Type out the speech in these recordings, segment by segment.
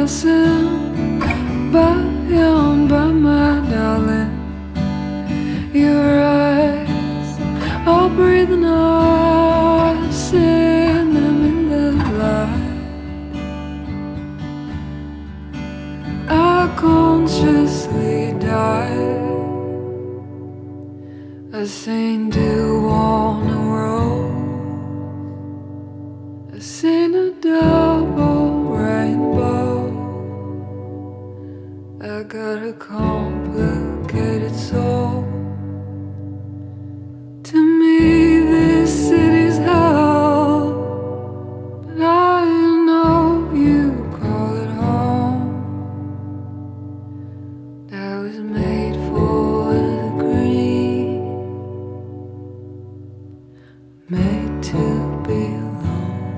passing by on by, my darling. Your eyes are breathing out, seeing them in the light. I consciously died. I seen dew on a rose. I seen a double rainbow. I got a complicated soul. To me this city's hell, but I know you call it home. I was made for the green, made to be alone.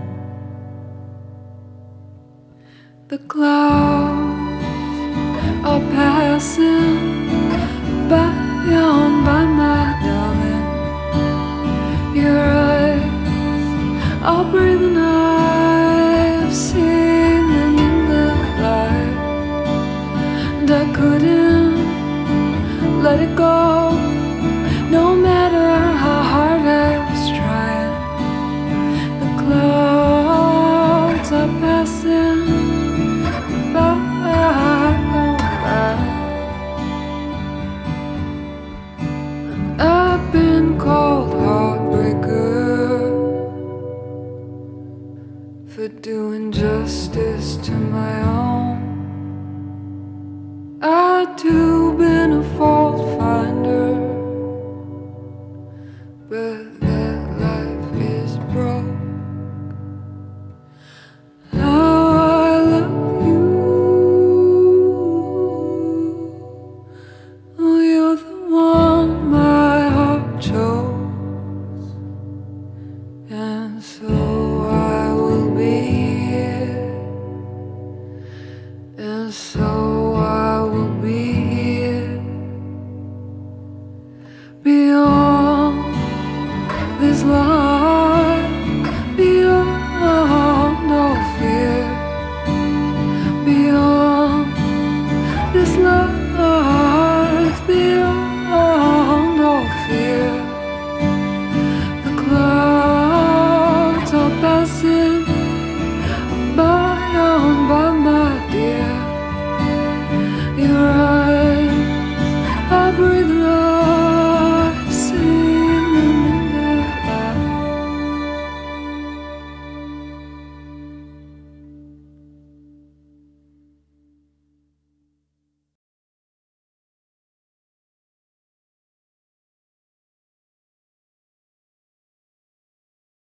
The clouds are passing by on by, my darling. Your eyes are breathing I've seen them in the light. And I couldn't let it go, no matter how hard I was trying. The clouds are passing by. I've been called heartbreaker for doing justice to my own. I've too been a fault finder, but that life is broke. Now I love you. Oh, you're the one my heart chose, and so I will be here, and so